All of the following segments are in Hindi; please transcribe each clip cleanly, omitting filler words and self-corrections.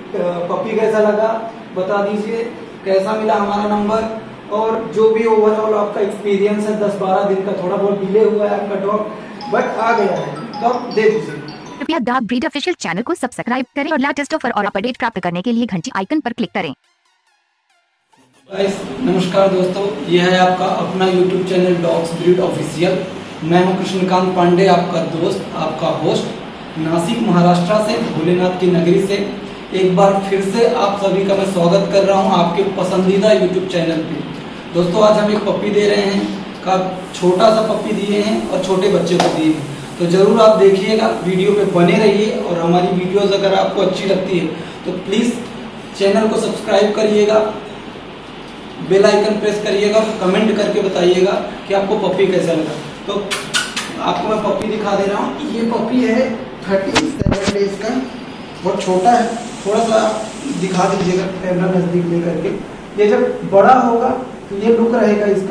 पपी कैसा लगा बता दीजिए, कैसा मिला हमारा नंबर, और जो भी ओवरऑल आपका एक्सपीरियंस है 10-12 दिन का, थोड़ा बहुत डिले हुआ है आपका डॉग बट आ गया है, तो दे दीजिए। कृपया द ब्रीड ऑफिशियल चैनल को सब्सक्राइब करें और लेटेस्ट ऑफर और अपडेट प्राप्त करने के लिए घंटी आइकन पर क्लिक करें। नमस्कार दोस्तों, यह है आपका अपना YouTube channel dogs breed official. मैं हूं कृष्णकांत पांडे, आपका दोस्त, आपका होस्ट, नासिक महाराष्ट्र से, भोलेनाथ की नगरी से। एक बार फिर से आप सभी का मैं स्वागत कर रहा हूं आपके पसंदीदा यूट्यूब चैनल पे। दोस्तों आज हम एक पपी दे रहे हैं, का छोटा सा पपी दिए हैं और छोटे बच्चे को दिए हैं, तो जरूर आप देखिएगा, वीडियो पे बने रहिए। और हमारी वीडियोस अगर आपको अच्छी लगती है तो प्लीज़ चैनल को सब्सक्राइब करिएगा, बेल आइकन प्रेस करिएगा, कमेंट करके बताइएगा कि आपको पपी कैसा लगा। तो आपको मैं पपी दिखा दे रहा हूँ। ये पपी है 37 डेज का, बहुत छोटा है, थोड़ा सा दिखा दीजिएगा कैमरा नजदीक ले करके। ये जब बड़ा होगा तो ये लुक रहेगा इसका,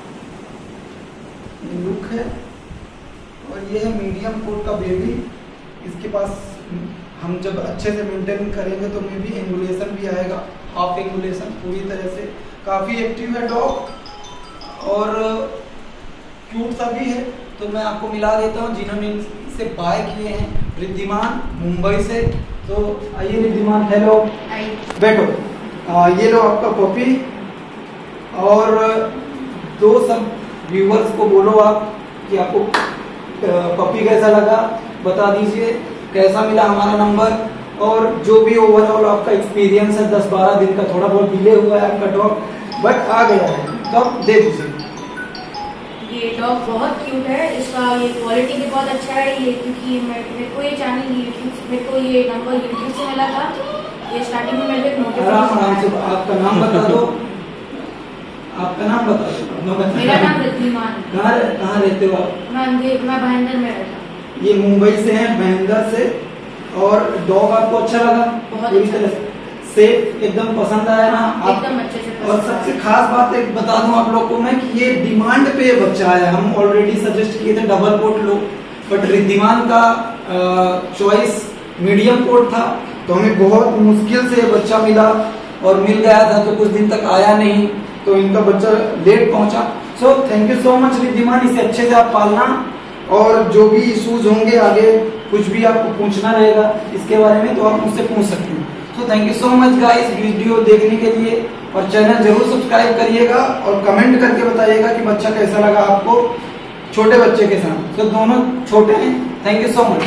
ये लुक है। और ये है मीडियम कोट का बेबी। इसके पास हम जब अच्छे से मेंटेन करेंगे तो मे भी एंगुलेशन भी आएगा, हाफ एंगुलेशन पूरी तरह से। काफ़ी एक्टिव है डॉग और क्यूट सा भी है। तो मैं आपको मिला देता हूँ जिन्होंने इसे बाय किए हैं, रिद्धिमान मुंबई से। तो आइए रिद्धिमान, हेलो, बैठो। ये लो आपका पपी। और दो सब व्यूवर्स को बोलो आप कि आपको पपी कैसा लगा बता दीजिए, कैसा मिला हमारा नंबर, और जो भी ओवरऑल आपका एक्सपीरियंस है 10-12 दिन का, थोड़ा बहुत डिले हुआ है आपका डॉग बट आ गया है, तो दे दीजिए। ये डॉग बहुत क्यूट है, इसका ये क्वालिटी भी बहुत अच्छा है। ये क्योंकि मेरे को ये चैनल यूट्यूब, मेरे को ये नंबर यूट्यूब से मिला था। ये स्टार्टिंग में मेरे को आराम से आपका नाम बता दो, आपका नाम बता दो। मेरा नाम रिद्धिमान। कहाँ रहते हो आप? मैं भाईंदर में रहता हूँ। ये मुंबई से हैं, भाईंदर से। और डॉग आपको अच्छा लगा? बहुत पूरी तरह सेफ, एकदम पसंद आया ना? एकदम अच्छे से। और सबसे खास बात एक बता दूं आप लोग को मैं कि ये डिमांड पे ये बच्चा आया। हम ऑलरेडी सजेस्ट किए थे डबल कोट लो, बट रिद्धिमान का चॉइस मीडियम कोट था, तो हमें बहुत मुश्किल से ये बच्चा मिला। और मिल गया था तो कुछ दिन तक आया नहीं, तो इनका बच्चा लेट पहुंचा। So thank you so much Riddhiman, इसे अच्छे से आप पालना। और जो भी इशूज होंगे आगे, कुछ भी आपको पूछना रहेगा इसके बारे में तो आप मुझसे पूछ सकते हैं। तो thank you so much guys video देखने के लिए, और चैनल जरूर सब्सक्राइब करिएगा और कमेंट करके बताइएगा कि बच्चा कैसा लगा आपको छोटे बच्चे के साथ। तो दोनों छोटे हैं। Thank you so much.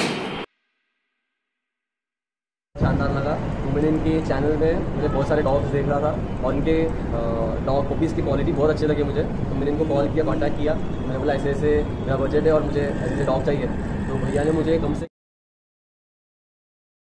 शानदार लगा। मैंने इनके चैनल में मुझे बहुत सारे डॉग्स देख रहा था और इनके डॉग पपीज़ की क्वालिटी बहुत अच्छी लगी मुझे। तो मैंने इनको कॉल किया, कॉन्टैक्ट किया। मैंने बोला ऐसे ऐसे मेरा बजट है और मुझे ऐसे डॉग चाहिए। तो भैया ने मुझे कम से